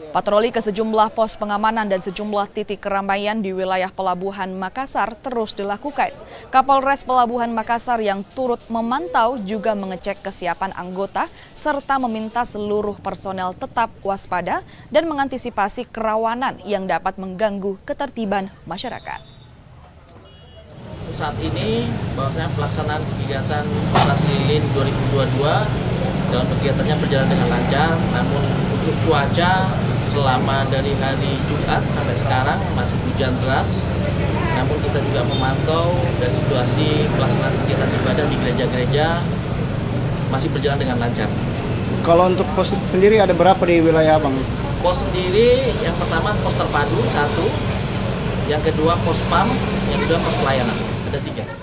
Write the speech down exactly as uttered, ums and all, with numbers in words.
Patroli ke sejumlah pos pengamanan dan sejumlah titik keramaian di wilayah Pelabuhan Makassar terus dilakukan. Kapolres Pelabuhan Makassar yang turut memantau juga mengecek kesiapan anggota serta meminta seluruh personel tetap waspada dan mengantisipasi kerawanan yang dapat mengganggu ketertiban masyarakat. Saat ini bahwasanya pelaksanaan kegiatan operasi lilin dua ribu dua puluh dua dalam kegiatannya berjalan dengan lancar, namun untuk cuaca selama dari hari Jumat sampai sekarang masih hujan deras. Namun kita juga memantau dari situasi pelaksanaan kegiatan ibadah di gereja-gereja masih berjalan dengan lancar. Kalau untuk pos sendiri ada berapa di wilayah Abang? Pos sendiri yang pertama pos terpadu satu, yang kedua pos P A M, yang kedua pos pelayanan, ada tiga.